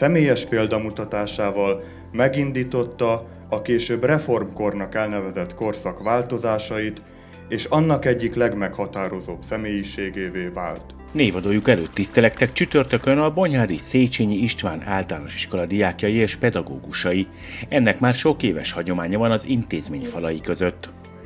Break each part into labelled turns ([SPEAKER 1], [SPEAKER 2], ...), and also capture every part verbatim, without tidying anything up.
[SPEAKER 1] Személyes példamutatásával megindította a később reformkornak elnevezett korszak változásait, és annak egyik legmeghatározóbb személyiségévé vált.
[SPEAKER 2] Névadójuk előtt tisztelektek csütörtökön a Bonyhádi Széchenyi István Általános Iskola diákjai és pedagógusai. Ennek már sok éves hagyománya van az intézmény falai között.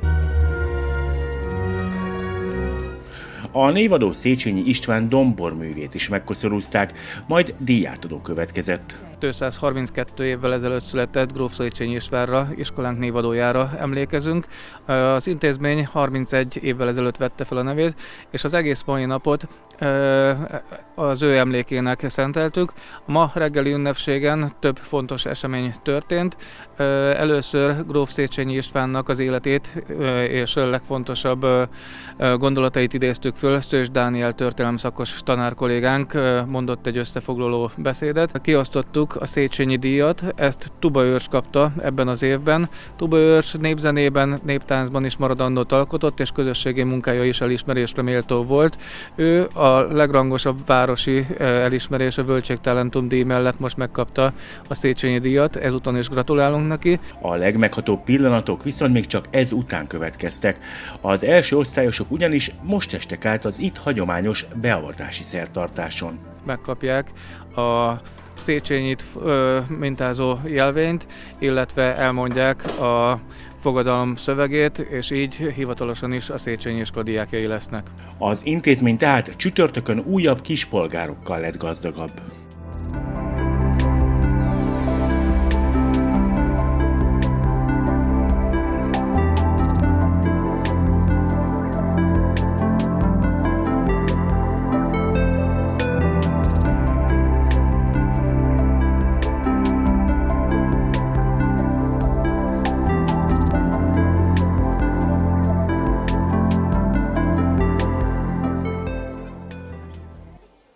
[SPEAKER 2] A névadó Széchenyi István domborművét is megkoszorúzták, majd díjátadó következett.
[SPEAKER 3] kétszázharminckettő évvel ezelőtt született Gróf Széchenyi Istvánra, iskolánk névadójára emlékezünk. Az intézmény harmincegy évvel ezelőtt vette fel a nevét, és az egész mai napot az ő emlékének szenteltük. A ma reggeli ünnepségen több fontos esemény történt. Először Gróf Széchenyi Istvánnak az életét és a legfontosabb gondolatait idéztük föl. Szőcs Dániel történelemszakos tanárkollégánk mondott egy összefoglaló beszédet. Kiosztottuk a Széchenyi díjat, ezt Tuba Őrs kapta ebben az évben. Tuba Őrs népzenében, néptáncban is maradandót alkotott, és közösségi munkája is elismerésre méltó volt. Ő a legrangosabb városi elismerés, a Völtségtalentum díj mellett most megkapta a Széchenyi díjat, ezúton is gratulálunk neki.
[SPEAKER 2] A legmeghatóbb pillanatok viszont még csak ez után következtek. Az első osztályosok ugyanis most estek át az itt hagyományos beavatási szertartáson.
[SPEAKER 3] Megkapják a Széchenyit ö, mintázó jelvényt, illetve elmondják a fogadalom szövegét, és így hivatalosan is a Széchenyi iskola diákjai lesznek.
[SPEAKER 2] Az intézmény tehát csütörtökön újabb kispolgárokkal lett gazdagabb.